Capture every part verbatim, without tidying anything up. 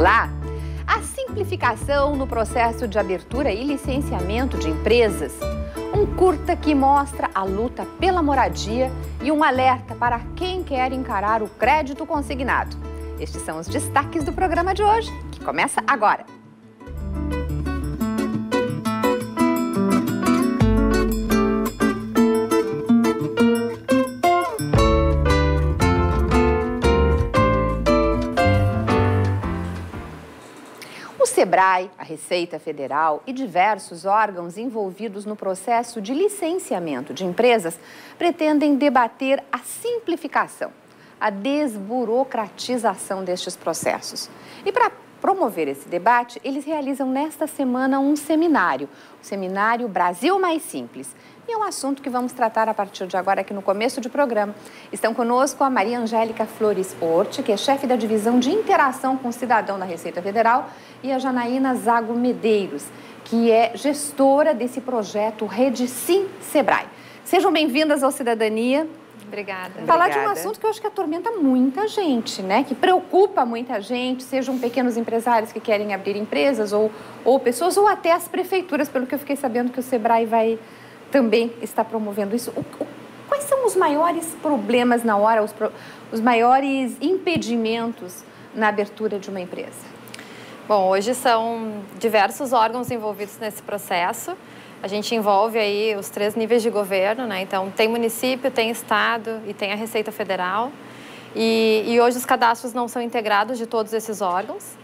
Olá! A simplificação no processo de abertura e licenciamento de empresas, um curta que mostra a luta pela moradia e um alerta para quem quer encarar o crédito consignado. Estes são os destaques do programa de hoje, que começa agora. O SEBRAE, a Receita Federal e diversos órgãos envolvidos no processo de licenciamento de empresas pretendem debater a simplificação, a desburocratização destes processos. E para promover esse debate, eles realizam nesta semana um seminário, o Seminário Brasil Mais Simples. E é um assunto que vamos tratar a partir de agora aqui no começo do programa. Estão conosco a Maria Angélica Flores Orte, que é chefe da Divisão de Interação com o Cidadão da Receita Federal, e a Janaína Zago Medeiros, que é gestora desse projeto Rede Sim Sebrae. Sejam bem-vindas ao Cidadania. Obrigada. Falar Obrigada. de um assunto que eu acho que atormenta muita gente, né? Que preocupa muita gente, sejam pequenos empresários que querem abrir empresas ou, ou pessoas, ou até as prefeituras, pelo que eu fiquei sabendo que o SEBRAE vai também estar promovendo isso. O, o, quais são os maiores problemas na hora, os, pro, os maiores impedimentos na abertura de uma empresa? Bom, hoje são diversos órgãos envolvidos nesse processo. A gente envolve aí os três níveis de governo, né? Então, tem município, tem estado e tem a Receita Federal. E, e hoje os cadastros não são integrados de todos esses órgãos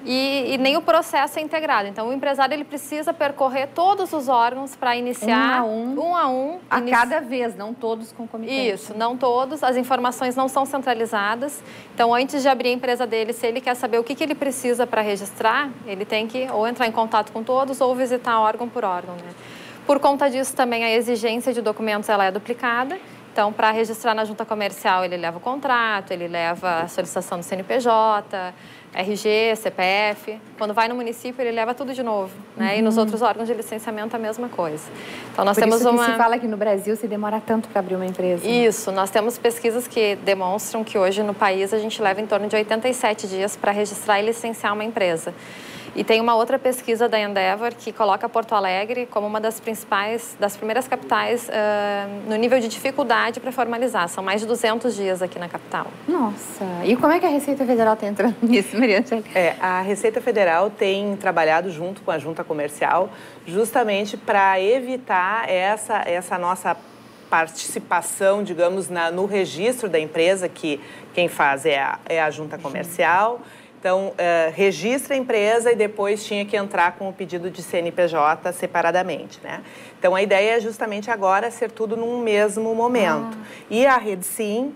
e, e nem o processo é integrado. Então, o empresário ele precisa percorrer todos os órgãos para iniciar um a um, um a um. A inici... cada vez, não todos concomitantes. Isso, não todos. As informações não são centralizadas. Então, antes de abrir a empresa dele, se ele quer saber o que, que ele precisa para registrar, ele tem que ou entrar em contato com todos ou visitar órgão por órgão, né? Por conta disso, também a exigência de documentos ela é duplicada. Então, para registrar na junta comercial, ele leva o contrato, ele leva a solicitação do C N P J, R G, C P F. Quando vai no município, ele leva tudo de novo, né? Uhum. E nos outros órgãos de licenciamento, a mesma coisa. Então, nós Por temos isso que uma... se fala que no Brasil se demora tanto para abrir uma empresa. Isso, nós temos pesquisas que demonstram que hoje no país a gente leva em torno de oitenta e sete dias para registrar e licenciar uma empresa. E tem uma outra pesquisa da Endeavor que coloca Porto Alegre como uma das principais, das primeiras capitais uh, no nível de dificuldade para formalizar. São mais de duzentos dias aqui na capital. Nossa! E como é que a Receita Federal está entrando nisso, Maria Angélica? É, a Receita Federal tem trabalhado junto com a Junta Comercial justamente para evitar essa, essa nossa participação, digamos, na, no registro da empresa, que quem faz é a, é a Junta Comercial. Então, uh, registra a empresa e depois tinha que entrar com o pedido de C N P J separadamente, né? Então, a ideia é justamente agora ser tudo num mesmo momento. Ah. E a Rede Sim,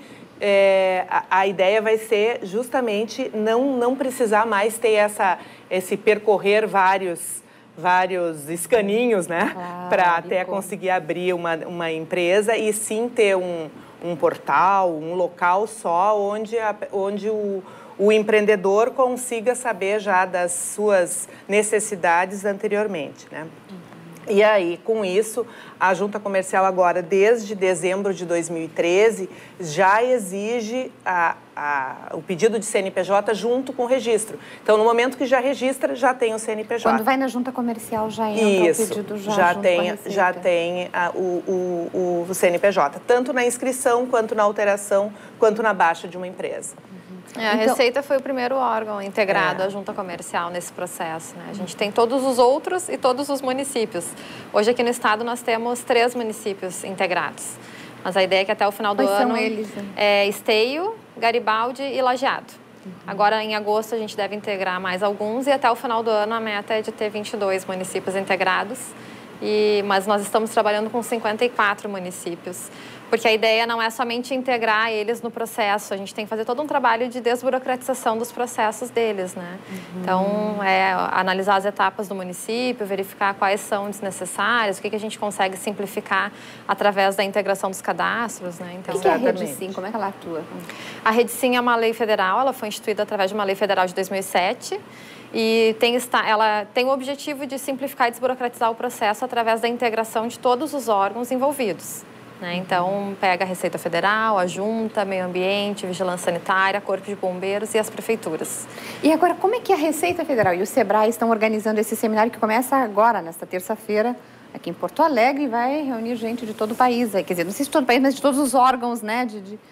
é, a, a ideia vai ser justamente não, não precisar mais ter essa, esse percorrer vários, vários escaninhos, né? Claro, para até como. conseguir abrir uma, uma empresa e sim ter um, um portal, um local só onde, a, onde o... o empreendedor consiga saber já das suas necessidades anteriormente, né? Uhum. E aí, com isso, a Junta Comercial agora, desde dezembro de dois mil e treze, já exige a, a, o pedido de C N P J junto com o registro. Então, no momento que já registra, já tem o C N P J. Quando vai na Junta Comercial, já entra isso, o pedido já, já junto tem, com a Receita. já tem a, o, o, o C N P J, tanto na inscrição, quanto na alteração, quanto na baixa de uma empresa. É, a então, Receita foi o primeiro órgão integrado é. à Junta Comercial nesse processo, né? A gente tem todos os outros e todos os municípios. Hoje aqui no estado nós temos três municípios integrados. Mas a ideia é que até o final do Quais ano são eles, né? é Esteio, Garibaldi e Lajeado. Uhum. Agora em agosto a gente deve integrar mais alguns e até o final do ano a meta é de ter vinte e dois municípios integrados. E, mas nós estamos trabalhando com cinquenta e quatro municípios, porque a ideia não é somente integrar eles no processo, a gente tem que fazer todo um trabalho de desburocratização dos processos deles, né? Uhum. Então, é analisar as etapas do município, verificar quais são desnecessárias, o que, que a gente consegue simplificar através da integração dos cadastros, né? Então, o que é a Rede Sim? Como é que ela atua? A Rede Sim é uma lei federal, ela foi instituída através de uma lei federal de dois mil e sete, e tem, ela tem o objetivo de simplificar e desburocratizar o processo através da integração de todos os órgãos envolvidos. Né? Então, pega a Receita Federal, a Junta, Meio Ambiente, Vigilância Sanitária, Corpo de Bombeiros e as prefeituras. E agora, como é que a Receita Federal e o SEBRAE estão organizando esse seminário que começa agora, nesta terça-feira, aqui em Porto Alegre, e vai reunir gente de todo o país? Quer dizer, não sei se de todo o país, mas de todos os órgãos, né? De, de...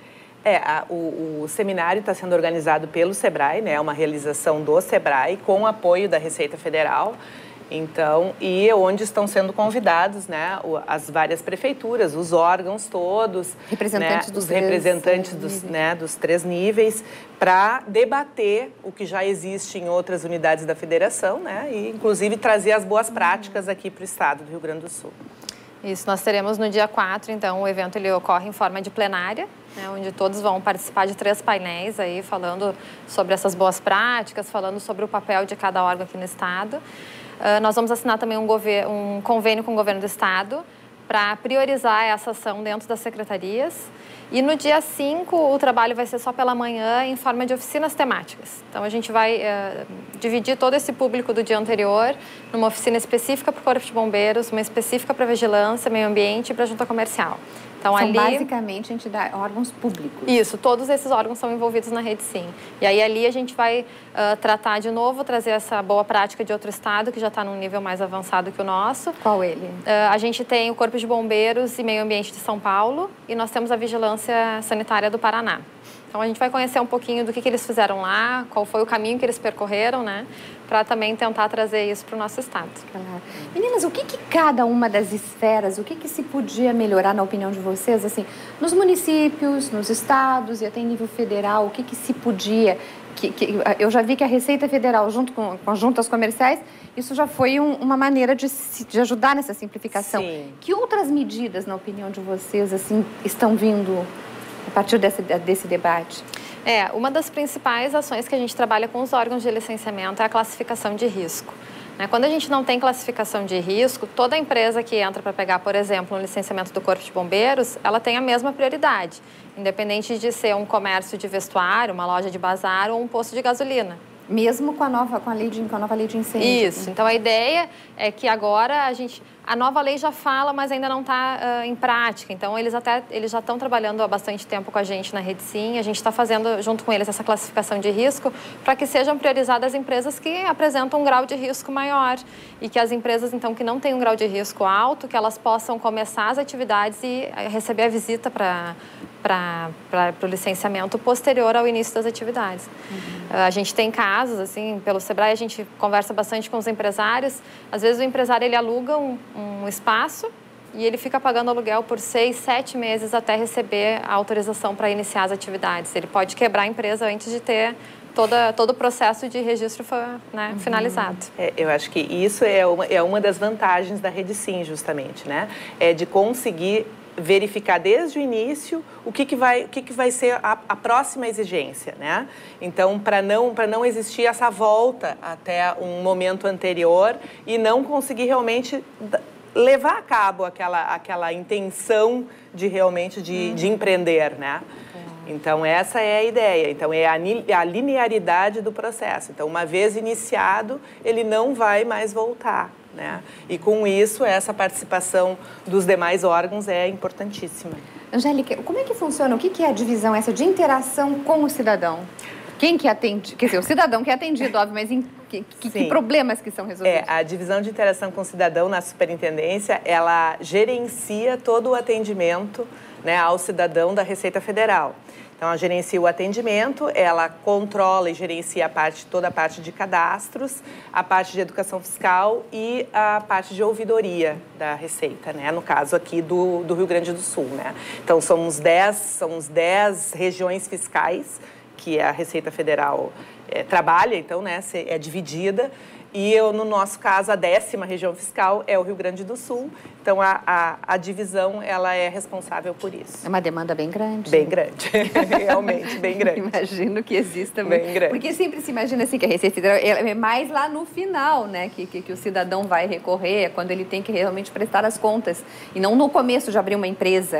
É, a, o, o seminário está sendo organizado pelo SEBRAE, né? É uma realização do SEBRAE com apoio da Receita Federal. Então, e onde estão sendo convidados, né, as várias prefeituras, os órgãos todos, representantes né, dos os representantes três, dos, né, dos três níveis, para debater o que já existe em outras unidades da federação, né, e inclusive trazer as boas práticas aqui para o estado do Rio Grande do Sul. Isso, nós teremos no dia quatro, então, o evento ele ocorre em forma de plenária, né, onde todos vão participar de três painéis aí, falando sobre essas boas práticas, falando sobre o papel de cada órgão aqui no estado. Uh, nós vamos assinar também um, um convênio com o governo do estado para priorizar essa ação dentro das secretarias. E no dia cinco, o trabalho vai ser só pela manhã em forma de oficinas temáticas. Então, a gente vai uh, dividir todo esse público do dia anterior numa oficina específica para o Corpo de Bombeiros, uma específica para Vigilância, Meio Ambiente e para a Junta Comercial. Então, são ali, basicamente entidade, órgãos públicos. Isso, todos esses órgãos são envolvidos na Rede Sim. E aí ali a gente vai uh, tratar de novo, trazer essa boa prática de outro estado que já está num nível mais avançado que o nosso. Qual ele? Uh, a gente tem o Corpo de Bombeiros e Meio Ambiente de São Paulo e nós temos a Vigilância Sanitária do Paraná. Então, a gente vai conhecer um pouquinho do que, que eles fizeram lá, qual foi o caminho que eles percorreram, né? Para também tentar trazer isso para o nosso estado. Claro. Meninas, o que, que cada uma das esferas, o que, que se podia melhorar, na opinião de vocês, assim, nos municípios, nos estados e até em nível federal, o que, que se podia... Que, que, eu já vi que a Receita Federal, junto com, com as juntas comerciais, isso já foi um, uma maneira de, de ajudar nessa simplificação. Sim. Que outras medidas, na opinião de vocês, assim, estão vindo a partir desse, desse debate? É, uma das principais ações que a gente trabalha com os órgãos de licenciamento é a classificação de risco. Né? Quando a gente não tem classificação de risco, toda empresa que entra para pegar, por exemplo, um licenciamento do Corpo de Bombeiros, ela tem a mesma prioridade, independente de ser um comércio de vestuário, uma loja de bazar ou um posto de gasolina. Mesmo com a nova, com a lei de, com a nova lei de incêndio. Isso. Então, a ideia é que agora a gente... A nova lei já fala, mas ainda não está uh, em prática. Então, eles até eles já estão trabalhando há bastante tempo com a gente na Rede Sim. A gente está fazendo, junto com eles, essa classificação de risco para que sejam priorizadas empresas que apresentam um grau de risco maior. E que as empresas, então, que não têm um grau de risco alto, que elas possam começar as atividades e receber a visita para... para o licenciamento posterior ao início das atividades. Uhum. A gente tem casos, assim, pelo SEBRAE, a gente conversa bastante com os empresários. Às vezes o empresário, ele aluga um, um espaço e ele fica pagando aluguel por seis, sete meses até receber a autorização para iniciar as atividades. Ele pode quebrar a empresa antes de ter toda, todo o processo de registro, né, uhum. finalizado. É, eu acho que isso é uma, é uma das vantagens da Rede Sim, justamente, né? É de conseguir verificar desde o início o que, que, vai, o que, que vai ser a, a próxima exigência, né? Então, para não, para não existir essa volta até um momento anterior e não conseguir realmente levar a cabo aquela, aquela intenção de realmente de, hum. de empreender, né? Então, essa é a ideia. Então, é a, a linearidade do processo. Então, uma vez iniciado, ele não vai mais voltar, né? E com isso, essa participação dos demais órgãos é importantíssima. Angélica, como é que funciona? O que é a divisão essa de interação com o cidadão? Quem que atende? Quer dizer, o cidadão que é atendido, óbvio, mas em que, que, que problemas que são resolvidos? É, a divisão de interação com o cidadão na superintendência, ela gerencia todo o atendimento, né, ao cidadão da Receita Federal. Então, ela gerencia o atendimento, ela controla e gerencia a parte, toda a parte de cadastros, a parte de educação fiscal e a parte de ouvidoria da Receita, né? No caso aqui do, do Rio Grande do Sul, né? Então, somos dez, somos dez regiões fiscais que a Receita Federal é, trabalha, então, né, é dividida. E eu, no nosso caso, a décima região fiscal é o Rio Grande do Sul. Então, a, a, a divisão, ela é responsável por isso. É uma demanda bem grande. Bem grande, realmente, bem grande. Imagino que exista. Bem grande. Porque sempre se imagina assim que a Receita Federal é mais lá no final, né? Que, que, que o cidadão vai recorrer, quando ele tem que realmente prestar as contas. E não no começo de abrir uma empresa.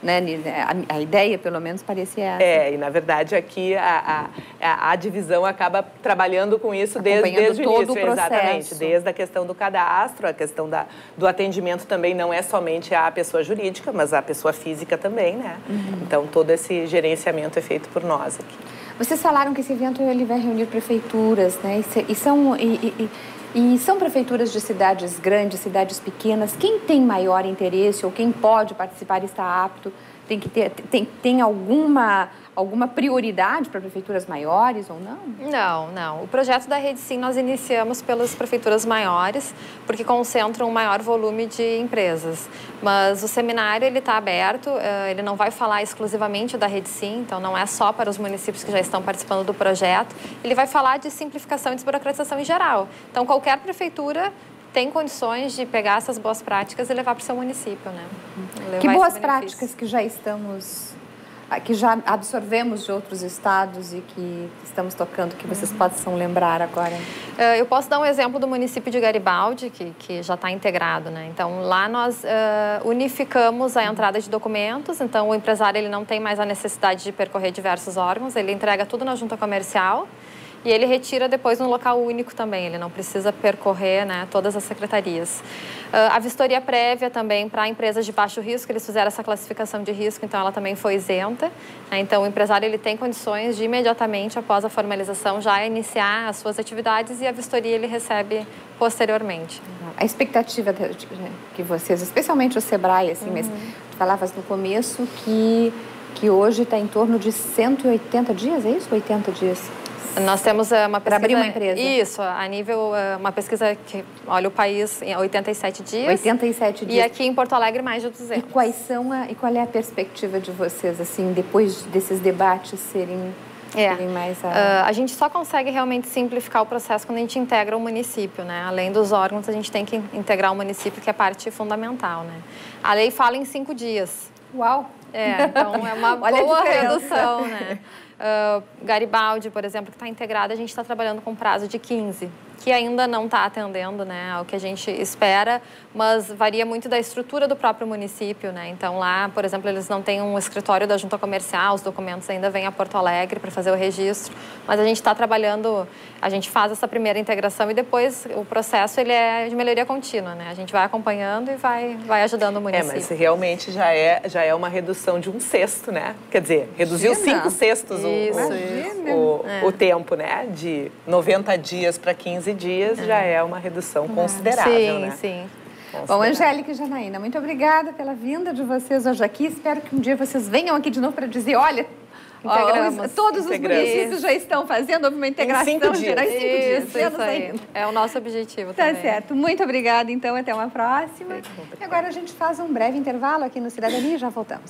né? A, a ideia, pelo menos, parecia essa. É, e na verdade aqui a, a, a divisão acaba trabalhando com isso desde, desde todo o início. O processo. Exatamente, desde a questão do cadastro, a questão da, do atendimento também não é somente a pessoa jurídica, mas a pessoa física também, né? Uhum. Então todo esse gerenciamento é feito por nós aqui. Vocês falaram que esse evento ele vai reunir prefeituras, né? E, e são... E, e, E são prefeituras de cidades grandes, cidades pequenas. Quem tem maior interesse ou quem pode participar e está apto, tem que ter, tem, tem alguma, alguma prioridade para prefeituras maiores ou não? Não, não. O projeto da Rede Sim nós iniciamos pelas prefeituras maiores, porque concentram um maior volume de empresas. Mas o seminário ele está aberto, ele não vai falar exclusivamente da Rede Sim, então não é só para os municípios que já estão participando do projeto. Ele vai falar de simplificação e desburocratização em geral. Então qualquer prefeitura tem condições de pegar essas boas práticas e levar para o seu município, né? Levar que boas práticas que já estamos, que já absorvemos de outros estados e que estamos tocando, que vocês uhum. possam lembrar agora? Eu posso dar um exemplo do município de Garibaldi, que, que já está integrado, né? Então, lá nós uh, unificamos a entrada de documentos, então o empresário ele não tem mais a necessidade de percorrer diversos órgãos, ele entrega tudo na junta comercial. E ele retira depois num local único também, ele não precisa percorrer, né, todas as secretarias. Uh, a vistoria prévia também para empresas de baixo risco, eles fizeram essa classificação de risco, então ela também foi isenta. Né? Então o empresário ele tem condições de imediatamente após a formalização já iniciar as suas atividades e a vistoria ele recebe posteriormente. A expectativa de, de, que vocês, especialmente o Sebrae, assim, uhum. mas tu falavas no começo que, que hoje está em torno de cento e oitenta dias, é isso? oitenta dias? Nós temos uh, uma pesquisa... Para abrir uma empresa. Isso, a nível, uh, uma pesquisa que olha o país em oitenta e sete dias. oitenta e sete dias. E aqui em Porto Alegre mais de duzentos. E quais são a, e qual é a perspectiva de vocês, assim, depois desses debates serem, é. serem mais... A... Uh, a gente só consegue realmente simplificar o processo quando a gente integra o município, né? Além dos órgãos, a gente tem que integrar o município, que é parte fundamental, né? A lei fala em cinco dias. Uau! É, então é uma boa redução, né? Uh, Garibaldi, por exemplo, que está integrada, a gente está trabalhando com prazo de quinze, que ainda não está atendendo, né, ao que a gente espera, mas varia muito da estrutura do próprio município, né? Então lá, por exemplo, eles não têm um escritório da junta comercial, os documentos ainda vêm a Porto Alegre para fazer o registro, mas a gente está trabalhando, a gente faz essa primeira integração e depois o processo ele é de melhoria contínua, né? A gente vai acompanhando e vai, vai ajudando o município. É, mas realmente já é, já é uma redução de um sexto, né? Quer dizer, reduziu Imagina. cinco sextos o, isso, o, o, é. o tempo, né? De noventa dias para quinze dias é. já é uma redução considerável, sim, né? Sim, sim. Bom, Angélica e Janaína, muito obrigada pela vinda de vocês hoje aqui. Espero que um dia vocês venham aqui de novo para dizer, olha, Integramos. todos Integramos. os municípios já estão fazendo uma integração em cinco geral em cinco dias. Isso, isso aí. É o nosso objetivo tá também. Tá certo. Muito obrigada, então. Até uma próxima. E agora a gente faz um breve intervalo aqui no Cidadania e já voltamos.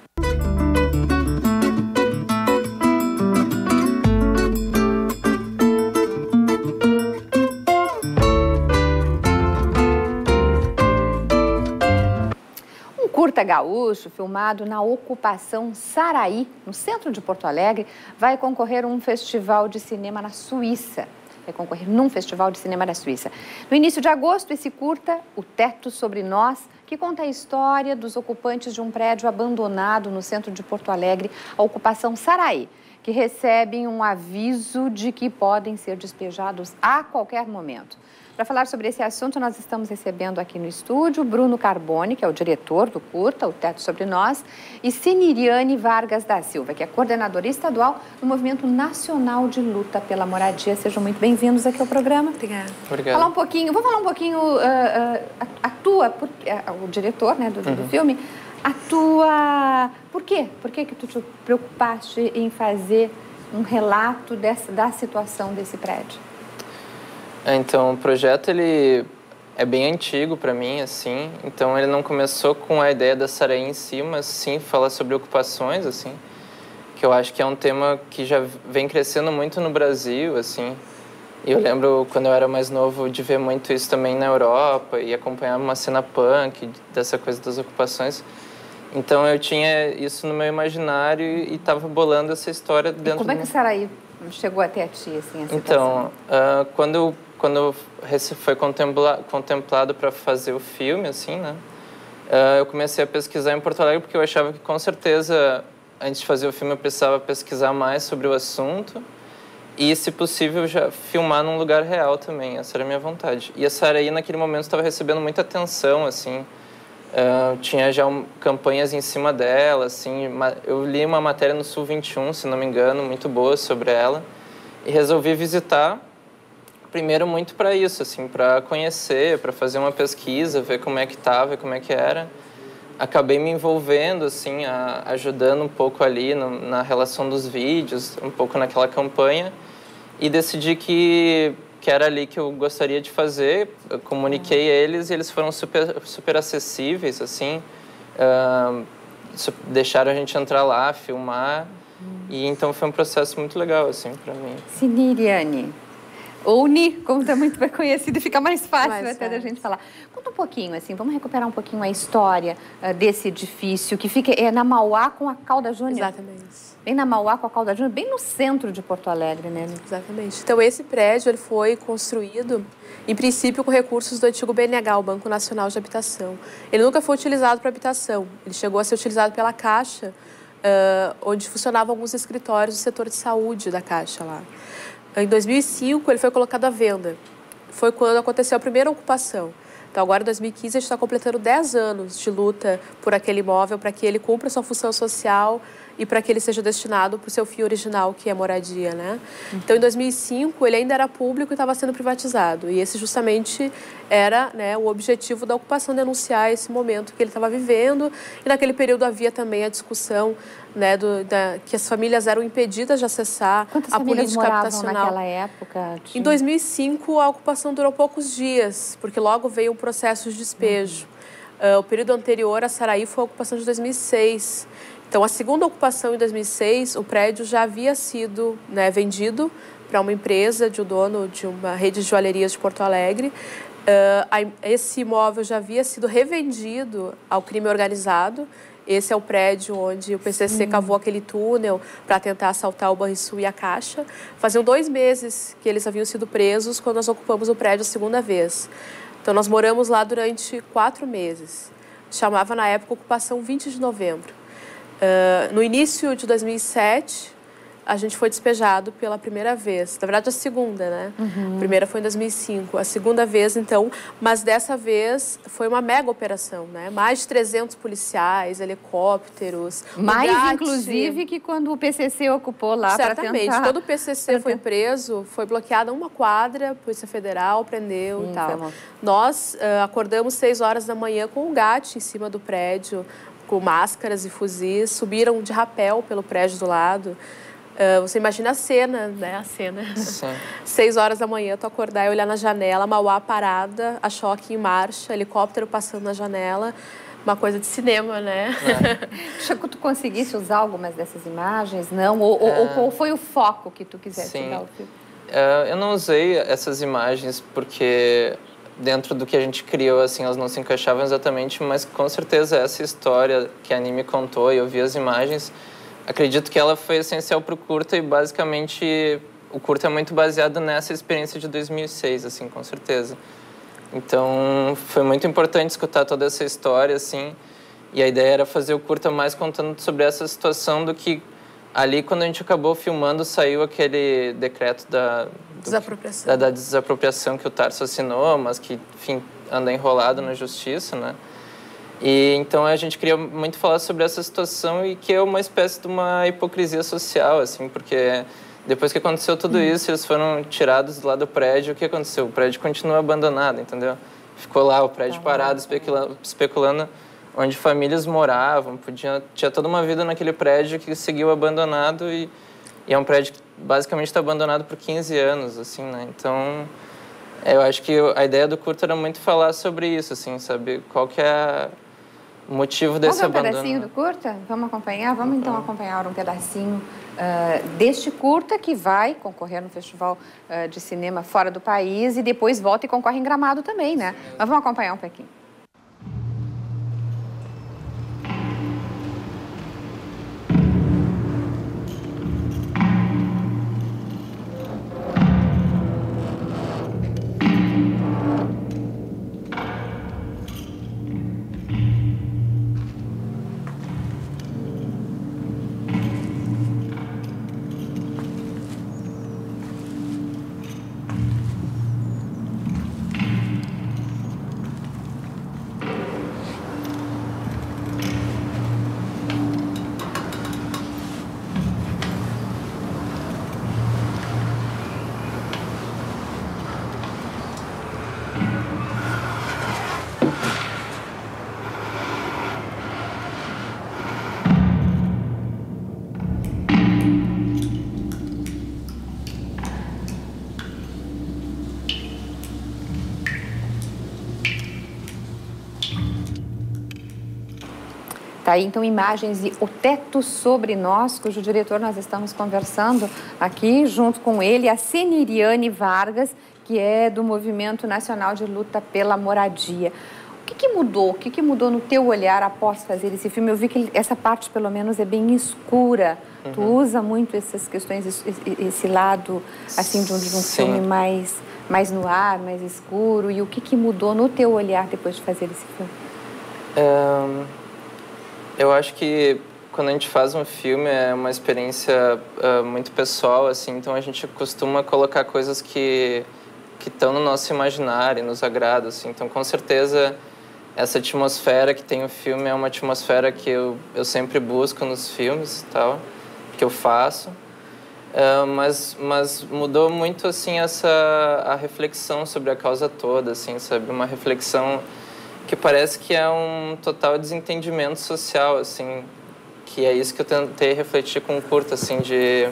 Curta gaúcho, filmado na Ocupação Saraí, no centro de Porto Alegre, vai concorrer a um festival de cinema na Suíça. Vai concorrer num festival de cinema na Suíça. No início de agosto, esse curta, O Teto Sobre Nós, que conta a história dos ocupantes de um prédio abandonado no centro de Porto Alegre, a Ocupação Saraí, que recebem um aviso de que podem ser despejados a qualquer momento. Para falar sobre esse assunto, nós estamos recebendo aqui no estúdio Bruno Carboni, que é o diretor do curta, O Teto Sobre Nós, e Siniriane Vargas da Silva, que é coordenadora estadual do Movimento Nacional de Luta pela Moradia. Sejam muito bem-vindos aqui ao programa. Obrigada. Obrigado. Falar um pouquinho, vou falar um pouquinho, uh, uh, atua, por, uh, o diretor, né, do, uhum. do filme, atua, por quê? Por que que tu te preocupaste em fazer um relato dessa, da situação desse prédio? Então, o projeto ele é bem antigo para mim, assim. Então, ele não começou com a ideia da Saraí em si, mas sim falar sobre ocupações, assim, que eu acho que é um tema que já vem crescendo muito no Brasil, assim. E eu lembro quando eu era mais novo de ver muito isso também na Europa e acompanhar uma cena punk dessa coisa das ocupações. Então, eu tinha isso no meu imaginário e estava bolando essa história dentro. E como é que a Saraí chegou até a ti, assim, a situação? Então, uh, quando quando foi contempla, contemplado para fazer o filme, assim, né? uh, eu comecei a pesquisar em Porto Alegre porque eu achava que, com certeza, antes de fazer o filme, eu precisava pesquisar mais sobre o assunto e, se possível, já filmar num lugar real também. Essa era a minha vontade. E a Saraí, naquele momento, estava recebendo muita atenção, assim. Uh, tinha já um, campanhas em cima dela, assim. Eu li uma matéria no Sul vinte e um, se não me engano, muito boa sobre ela. E resolvi visitar, primeiro muito para isso, assim, para conhecer, para fazer uma pesquisa, ver como é que estava, como é que era. Acabei me envolvendo, assim, a, ajudando um pouco ali no, na relação dos vídeos, um pouco naquela campanha. E decidi que, que era ali que eu gostaria de fazer. Eu comuniquei uhum. eles e eles foram super, super acessíveis, assim. Uh, deixaram a gente entrar lá, filmar. Uhum. E então foi um processo muito legal, assim, para mim. Siniriane, ou Ni, como está muito bem conhecido, fica mais fácil mais até da gente falar. Conta um pouquinho, assim, vamos recuperar um pouquinho a história uh, desse edifício que fica é, na Mauá com a Calda Júnior. Exatamente. Bem na Mauá com a Calda Júnior, bem no centro de Porto Alegre, né? Exatamente. Então, esse prédio ele foi construído, em princípio, com recursos do antigo B N H, o Banco Nacional de Habitação. Ele nunca foi utilizado para habitação, ele chegou a ser utilizado pela Caixa, uh, onde funcionavam alguns escritórios do setor de saúde da Caixa lá. Em dois mil e cinco, ele foi colocado à venda. Foi quando aconteceu a primeira ocupação. Então, agora, em dois mil e quinze, a gente está completando dez anos de luta por aquele imóvel, para que ele cumpra sua função social e para que ele seja destinado para o seu fim original, que é moradia, né? Uhum. Então, em dois mil e cinco, ele ainda era público e estava sendo privatizado. E esse, justamente, era, né, o objetivo da ocupação, denunciar esse momento que ele estava vivendo. E, naquele período, havia também a discussão, né, do, da, que as famílias eram impedidas de acessar Quantas a política habitacional naquela época? Tinha... Em dois mil e cinco, a ocupação durou poucos dias, porque logo veio o processo de despejo. Uhum. Uh, o período anterior a Saraí foi a ocupação de dois mil e seis. Então, a segunda ocupação em dois mil e seis, o prédio já havia sido, né, vendido para uma empresa de um dono de uma rede de joalherias de Porto Alegre. Uh, esse imóvel já havia sido revendido ao crime organizado. Esse é o prédio onde o P C C Sim. cavou aquele túnel para tentar assaltar o Banrisul e a Caixa. Faziam dois meses que eles haviam sido presos quando nós ocupamos o prédio a segunda vez. Então, nós moramos lá durante quatro meses. Chamava, na época, ocupação vinte de novembro. Uh, no início de dois mil e sete, a gente foi despejado pela primeira vez. Na verdade, a segunda, né? Uhum. A primeira foi em dois mil e cinco. A segunda vez, então, mas dessa vez foi uma mega operação, né? Mais de trezentos policiais, helicópteros. Mais, Gatti, inclusive, que quando o P C C ocupou lá para tentar... Certamente. Quando o P C C foi preso, foi bloqueada uma quadra, a Polícia Federal prendeu Sim, e tal. Uma... Nós uh, acordamos seis horas da manhã com o Gatti em cima do prédio, com máscaras e fuzis, subiram de rapel pelo prédio do lado. Uh, você imagina a cena, né? A cena. Sim. Seis horas da manhã, tu acordar e olhar na janela, Mauá parada, a choque em marcha, helicóptero passando na janela. Uma coisa de cinema, né? É. Chaco, tu conseguisse usar algumas dessas imagens, não? Ou, é. ou qual foi o foco que tu quisesse Sim. dar ao filme? É, eu não usei essas imagens porque dentro do que a gente criou, assim, elas não se encaixavam exatamente, mas com certeza essa história que a Ani me contou e eu vi as imagens, acredito que ela foi essencial para o curta e basicamente o curta é muito baseado nessa experiência de dois mil e seis, assim, com certeza. Então foi muito importante escutar toda essa história, assim, e a ideia era fazer o curta mais contando sobre essa situação do que ali, quando a gente acabou filmando, saiu aquele decreto da desapropriação, da, da desapropriação que o Tarso assinou, mas que, enfim, anda enrolado na justiça, né? E então a gente queria muito falar sobre essa situação e que é uma espécie de uma hipocrisia social, assim, porque depois que aconteceu tudo isso, eles foram tirados lá do prédio, o que aconteceu? O prédio continua abandonado, entendeu? Ficou lá o prédio parado, especulando, especulando onde famílias moravam, podia, tinha toda uma vida naquele prédio que seguiu abandonado e, e é um prédio que basicamente está abandonado por quinze anos, assim, né? Então, eu acho que a ideia do curta era muito falar sobre isso, assim, saber qual que é o motivo desse abandono. abandono. Um pedacinho do curta? Vamos acompanhar? Vamos uhum. então acompanhar um pedacinho uh, deste curta que vai concorrer no Festival uh, de Cinema fora do país e depois volta e concorre em Gramado também, né? Mas vamos acompanhar um pouquinho. aí, então, imagens de O Teto Sobre Nós, cujo diretor nós estamos conversando aqui, junto com ele, a Seniriane Vargas, que é do Movimento Nacional de Luta pela Moradia. O que, que mudou? O que, que mudou no teu olhar após fazer esse filme? Eu vi que essa parte, pelo menos, é bem escura. Uhum. Tu usa muito essas questões, esse, esse lado, assim, de um, de um filme mais, mais no ar, mais escuro. E o que, que mudou no teu olhar depois de fazer esse filme? Um, eu acho que quando a gente faz um filme é uma experiência uh, muito pessoal, assim. Então, a gente costuma colocar coisas que que estão no nosso imaginário, nos agrada, assim. Então, com certeza, essa atmosfera que tem o filme é uma atmosfera que eu, eu sempre busco nos filmes, tal, que eu faço. Uh, mas, mas mudou muito, assim, essa, a reflexão sobre a causa toda, assim, sabe? Uma reflexão que parece que é um total desentendimento social, assim, que é isso que eu tentei refletir com o curta, assim, de...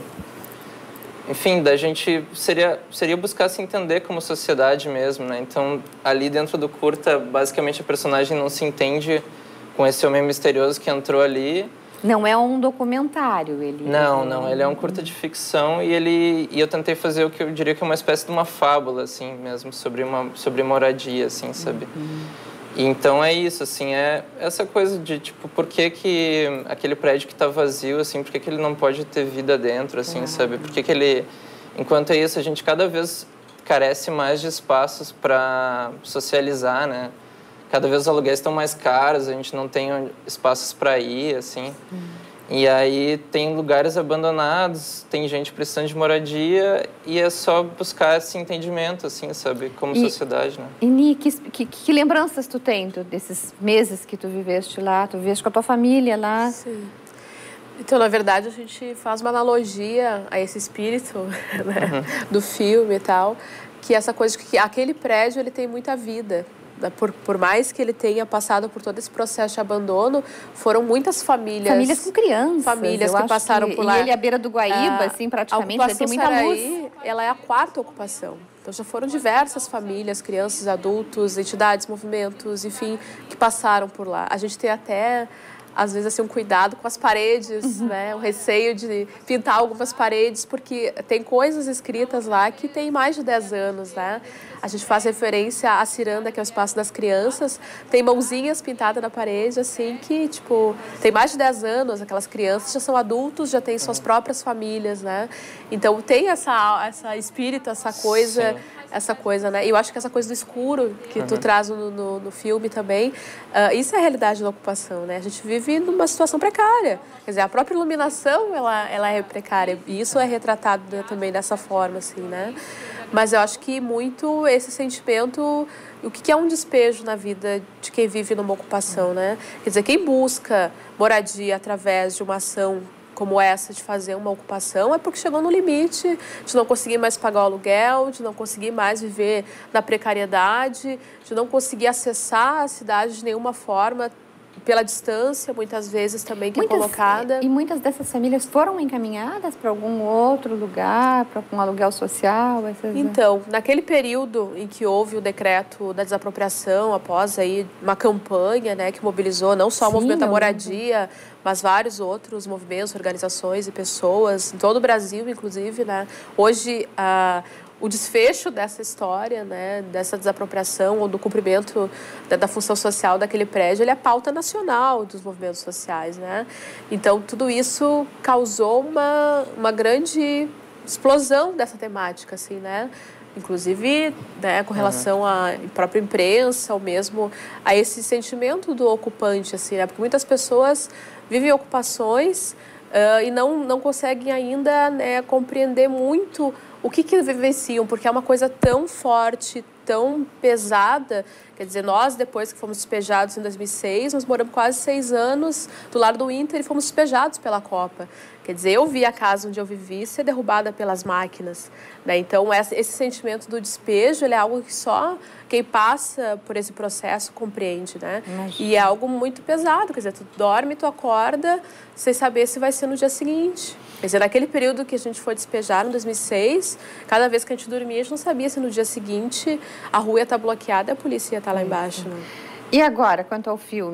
Enfim, da gente seria, seria buscar se entender como sociedade mesmo, né? Então, ali dentro do curta, basicamente a personagem não se entende com esse homem misterioso que entrou ali. Não é um documentário, ele... Não, não, ele é um curta de ficção e, ele, e eu tentei fazer o que eu diria que é uma espécie de uma fábula, assim, mesmo, sobre, uma, sobre moradia, assim, sabe? Uhum. E então é isso, assim, é essa coisa de, tipo, por que que aquele prédio que está vazio, assim, por que que ele não pode ter vida dentro, assim, uhum. sabe? Por que que ele... Enquanto é isso, a gente cada vez carece mais de espaços para socializar, né? Cada vez os aluguéis estão mais caros, a gente não tem espaços para ir, assim. Uhum. E aí tem lugares abandonados, tem gente precisando de moradia e é só buscar esse entendimento, assim, sabe? Como e, sociedade, né? E, Ni, que, que, que lembranças tu tem tu, desses meses que tu viveste lá? Tu viveste com a tua família lá? Sim. Então, na verdade, a gente faz uma analogia a esse espírito, né, uhum. do filme e tal, que essa coisa de que aquele prédio, ele tem muita vida. Por, por mais que ele tenha passado por todo esse processo de abandono, foram muitas famílias... Famílias com crianças. Famílias que passaram que, por lá. E ele à beira do Guaíba, é, assim, praticamente, a vai ter muita Saraí, luz. Ela é a quarta ocupação. Então, já foram diversas famílias, crianças, adultos, entidades, movimentos, enfim, que passaram por lá. A gente tem até... às vezes, assim, um cuidado com as paredes, uhum. né? O receio de pintar algumas paredes, porque tem coisas escritas lá que tem mais de dez anos, né? A gente faz referência à ciranda, que é o espaço das crianças, tem mãozinhas pintadas na parede, assim, que, tipo, tem mais de dez anos, aquelas crianças já são adultos, já têm suas próprias famílias, né? Então, tem essa, essa espírito, essa coisa... Sim. Essa coisa, né? E eu acho que essa coisa do escuro que uhum. tu traz no, no, no filme também, uh, isso é a realidade da ocupação, né? A gente vive numa situação precária. Quer dizer, a própria iluminação, ela, ela é precária. E isso é retratado também dessa forma, assim, né? Mas eu acho que muito esse sentimento... O que é um despejo na vida de quem vive numa ocupação, né? Quer dizer, quem busca moradia através de uma ação como essa de fazer uma ocupação é porque chegou no limite de não conseguir mais pagar o aluguel, de não conseguir mais viver na precariedade, de não conseguir acessar a cidade de nenhuma forma, pela distância, muitas vezes também que muitas, é colocada. E muitas dessas famílias foram encaminhadas para algum outro lugar, para algum aluguel social? Essas... Então, naquele período em que houve o decreto da desapropriação, após aí uma campanha, né, que mobilizou não só Sim, o movimento da moradia, mas vários outros movimentos, organizações e pessoas, em todo o Brasil, inclusive, né? Hoje, a... o desfecho dessa história, né, dessa desapropriação ou do cumprimento da, da função social daquele prédio, ele é pauta nacional dos movimentos sociais, né? Então, tudo isso causou uma, uma grande explosão dessa temática, assim, né? Inclusive, né, com relação uhum. à própria imprensa, ou mesmo a esse sentimento do ocupante, assim, né? Porque muitas pessoas vivem ocupações uh, e não, não conseguem ainda, né, compreender muito o que que vivenciam, porque é uma coisa tão forte, tão pesada. Quer dizer, nós, depois que fomos despejados em dois mil e seis, nós moramos quase seis anos do lado do Inter e fomos despejados pela Copa. Quer dizer, eu vi a casa onde eu vivi ser derrubada pelas máquinas, né? Então, esse sentimento do despejo, ele é algo que só quem passa por esse processo compreende, né? Imagina. E é algo muito pesado, quer dizer, tu dorme, tu acorda sem saber se vai ser no dia seguinte. Quer dizer, naquele período que a gente foi despejar, em dois mil e seis, cada vez que a gente dormia, a gente não sabia se no dia seguinte a rua ia estar bloqueada e a polícia ia estar lá embaixo. Né? E agora, quanto ao filme?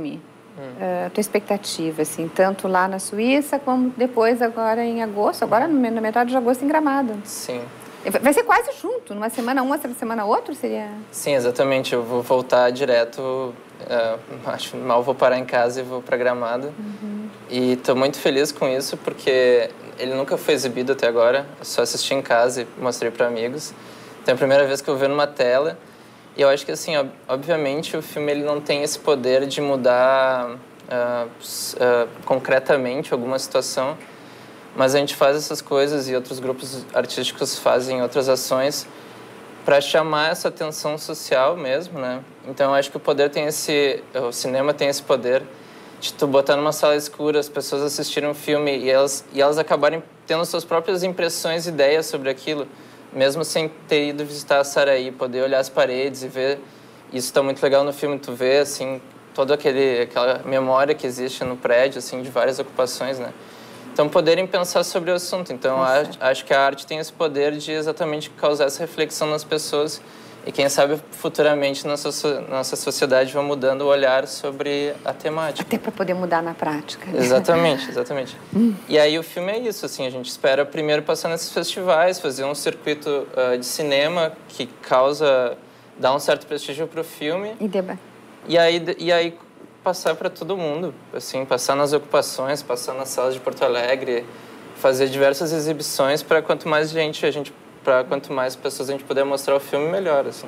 hum. a tua expectativa, assim, tanto lá na Suíça como depois agora em agosto, agora na metade de agosto em Gramado. Sim. Vai ser quase junto, numa semana um, outra semana outro, seria? Sim, exatamente. Eu vou voltar direto, uh, acho mal vou parar em casa e vou para Gramado. Uhum. E estou muito feliz com isso, porque ele nunca foi exibido até agora, eu só assisti em casa e mostrei para amigos. Então é a primeira vez que eu vejo numa tela. E eu acho que, assim, obviamente o filme ele não tem esse poder de mudar uh, uh, concretamente alguma situação, mas a gente faz essas coisas e outros grupos artísticos fazem outras ações para chamar essa atenção social mesmo, né? Então eu acho que o poder tem esse, o cinema tem esse poder de tu botar numa sala escura, as pessoas assistirem um filme e elas, e elas acabarem tendo suas próprias impressões e ideias sobre aquilo, mesmo sem ter ido visitar a Saraí, poder olhar as paredes e ver. Isso está muito legal no filme, tu vê, assim, toda aquele, aquela memória que existe no prédio, assim, de várias ocupações, né? Então, poderem pensar sobre o assunto. Então, a, acho que a arte tem esse poder de exatamente causar essa reflexão nas pessoas e, quem sabe, futuramente, nossa, nossa sociedade vai mudando o olhar sobre a temática. Até para poder mudar na prática. Né? Exatamente, exatamente. E aí o filme é isso, assim, a gente espera primeiro passar nesses festivais, fazer um circuito uh, de cinema que causa, dá um certo prestígio para o filme. E deba. E aí, e aí passar para todo mundo, assim, passar nas ocupações, passar nas salas de Porto Alegre, fazer diversas exibições para quanto mais gente a gente, para quanto mais pessoas a gente puder mostrar o filme, melhor, assim.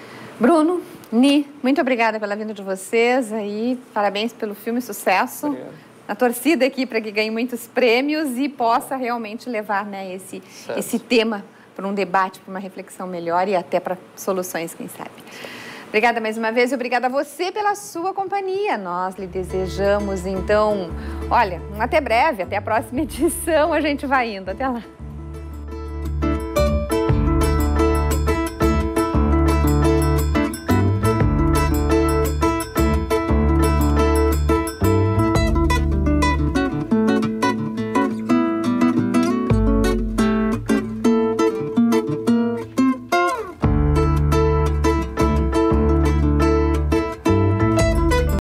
Bruno, Ni, muito obrigada pela vinda de vocês aí, parabéns pelo filme, sucesso. Obrigado. A torcida aqui para que ganhe muitos prêmios e possa realmente levar, né, esse, esse tema para um debate, para uma reflexão melhor e até para soluções, quem sabe. Obrigada mais uma vez e obrigada a você pela sua companhia. Nós lhe desejamos, então, olha, até breve, até a próxima edição, a gente vai indo. Até lá.